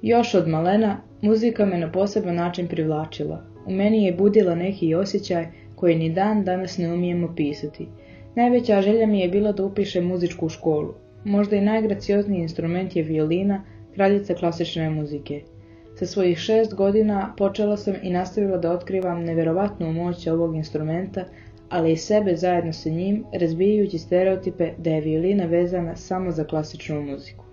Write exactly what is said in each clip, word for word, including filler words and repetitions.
Još od malena, muzika me na poseban način privlačila. U meni je budila neki osjećaj koji ni dan danas ne umijem opisati. Najveća želja mi je bila da upišem muzičku školu. Možda i najgraciozniji instrument je violina, kraljica klasične muzike. Sa svojih šest godina počela sam i nastavila da otkrivam neverovatnu moć ovog instrumenta, ali i sebe zajedno sa njim, razbijajući stereotipe da je violina vezana samo za klasičnu muziku.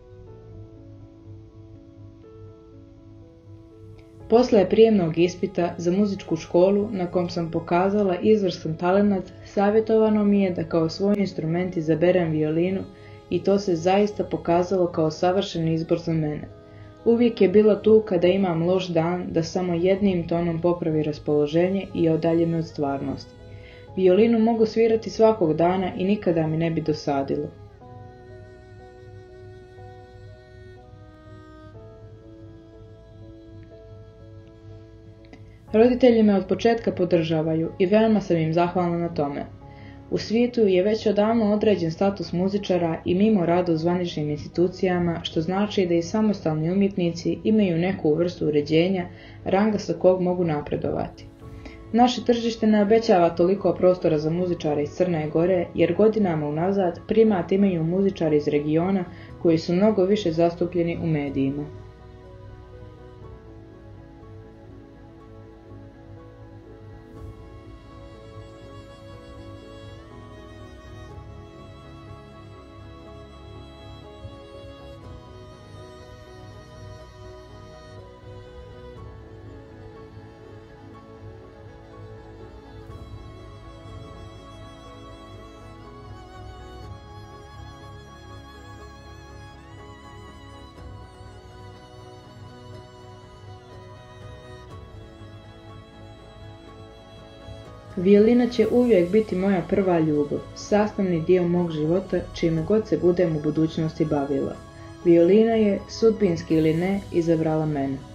Posle prijemnog ispita za muzičku školu, na kom sam pokazala izvrstan talenat, savjetovano mi je da kao svoj instrument izaberem violinu i to se zaista pokazalo kao savršen izbor za mene. Uvijek je bila tu kada imam loš dan da samo jednim tonom popravi raspoloženje i odalje me od stvarnosti. Violinu mogu svirati svakog dana i nikada mi ne bi dosadilo. Roditelji me od početka podržavaju i veoma sam im zahvalna na tome. U svijetu je već odavno određen status muzičara i mimo rada u zvaničnim institucijama, što znači da i samostalni umjetnici imaju neku vrstu uređenja, ranga sa kog mogu napredovati. Naše tržište ne obećava toliko prostora za muzičare iz Crne Gore, jer godinama unazad primat imaju muzičari iz regiona koji su mnogo više zastupljeni u medijima. Violina će uvijek biti moja prva ljubav, sastavni dio mog života čime god se budem u budućnosti bavila. Violina je, sudbinski ili ne, izabrala mene.